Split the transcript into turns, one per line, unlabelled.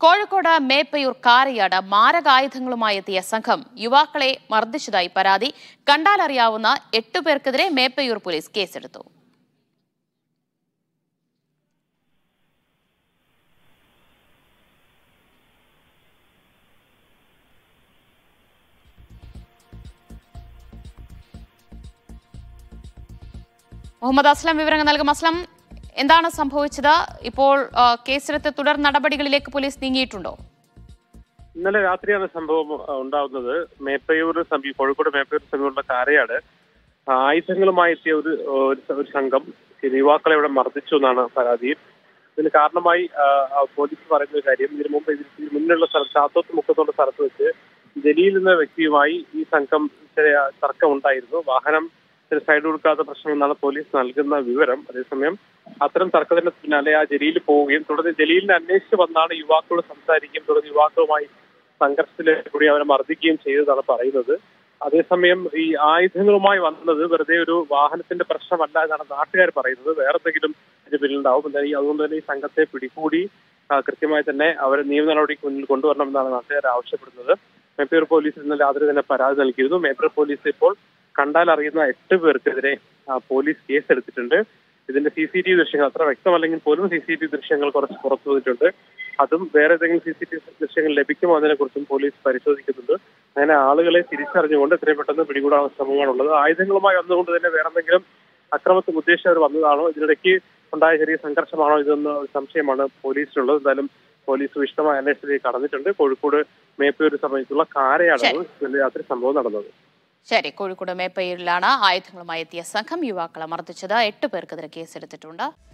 കോഴിക്കോട് മേപ്പയൂർ കാരയാട് മാരകായുധങ്ങളുമായി എത്തിയ സംഘം യുവാക്കളെ മർദ്ദിച്ചതായി പരാതി. കണ്ടാലറിയാവുന്ന 8 പേർക്കെതിരെ മേപ്പയൂർ പോലീസ് കേസെടുത്തു. മുഹമ്മദ് അസ്ലം വിവരങ്ങൾ നൽകും. അസ്ലം, എന്താണ് സംഭവിച്ചത്? ഇപ്പോൾ കേസെടുത്ത് തുടർ നടപടികളിലേക്ക് പോലീസ് നീങ്ങിയിട്ടുണ്ടോ?
ഇന്നലെ രാത്രിയാണ് സംഭവം ഉണ്ടാവുന്നത്. കോഴിക്കോട് മേപ്പയൂർ സമീപമുള്ള കാരയാട് ആയുധങ്ങളുമായി എത്തിയ ഒരു സംഘം യുവാക്കളെ ഇവിടെ മർദ്ദിച്ചു എന്നാണ് പരാതി. ഇതിന് കാരണമായി പോലീസ് പറയുന്ന ഒരു കാര്യം, ഇതിനു മുന്നിലുള്ള സ്ഥലത്ത് ചാത്തോത്ത് മുക്കത്തുള്ള സ്ഥലത്ത് വെച്ച് ജലീൽ എന്ന വ്യക്തിയുമായി ഈ സംഘം ചെറിയ തർക്കം ഉണ്ടായിരുന്നു. വാഹനം സൈഡ് കൊടുക്കാത്ത പ്രശ്നമെന്നാണ് പോലീസ് നൽകുന്ന വിവരം. അതേസമയം അത്തരം തർക്കത്തിന് പിന്നാലെ ആ ജലീൽ പോവുകയും തുടർന്ന് ജലീലിനെ അന്വേഷിച്ച് വന്നാണ് യുവാക്കളോട് സംസാരിക്കുകയും തുടർന്ന് യുവാക്കളുമായി സംഘർഷത്തിലൂടെ അവരെ മർദ്ദിക്കുകയും ചെയ്തതാണ് പറയുന്നത്. അതേസമയം ഈ ആയുധങ്ങളുമായി വന്നത് വെറുതെ ഒരു വാഹനത്തിന്റെ പ്രശ്നമല്ല എന്നാണ് നാട്ടുകാർ പറയുന്നത്. വേറെ എന്തെങ്കിലും ഇതിന് പിന്നിലുണ്ടാവും. അതുകൊണ്ട് തന്നെ ഈ സംഘത്തെ പിടികൂടി കൃത്യമായി തന്നെ അവരെ നിയമ നടപടിക്ക് മുന്നിൽ കൊണ്ടുവരണമെന്നാണ് നാട്ടുകാർ ആവശ്യപ്പെടുന്നത്. മേപ്പയൂർ പോലീസ് ഇന്നലെ രാത്രി തന്നെ പരാതി നൽകിയിരുന്നു. മേപ്പയൂർ പോലീസ് ഇപ്പോൾ കണ്ടാൽ അറിയുന്ന 8 പേർക്കെതിരെ പോലീസ് കേസെടുത്തിട്ടുണ്ട്. ഇതിന്റെ CCTV ദൃശ്യങ്ങൾ അത്ര വ്യക്തമല്ലെങ്കിൽ പോലും CCTV ദൃശ്യങ്ങൾ കുറച്ച് പുറത്തു വന്നിട്ടുണ്ട്. അതും വേറെ ഏതെങ്കിലും CCTV ദൃശ്യങ്ങൾ ലഭിക്കുമോ അതിനെ കുറിച്ചും പോലീസ് പരിശോധിക്കുന്നുണ്ട്. അങ്ങനെ ആളുകളെ തിരിച്ചറിഞ്ഞുകൊണ്ട് എത്രയും പെട്ടെന്ന് പിടികൂടാനുള്ള ശ്രമമാണുള്ളത്. ആയുധങ്ങളുമായി വന്നുകൊണ്ട് തന്നെ വേറെ എന്തെങ്കിലും അക്രമത്തിന് ഉദ്ദേശിച്ചവർ വന്നതാണോ, ഇതിനിടയ്ക്ക് ഉണ്ടായ ചെറിയ സംഘർഷമാണോ ഇതെന്ന സംശയമാണ് പോലീസിനുള്ളത്. എന്തായാലും പോലീസ് വിശദമായ അന്വേഷണത്തിലേക്ക് കടന്നിട്ടുണ്ട്. കോഴിക്കോട് മേപ്പയൂർ സമയത്തുള്ള കാരയാടാണ് ഇന്നലെ രാത്രി സംഭവം നടന്നത്.
ശരി, കോഴിക്കോട് മേപ്പയൂരിലാണ് ആയുധങ്ങളുമായി എത്തിയ സംഘം യുവാക്കളെ മർദ്ദിച്ചത്. 8 പേർക്കെതിരെ കേസെടുത്തിട്ടുണ്ട്.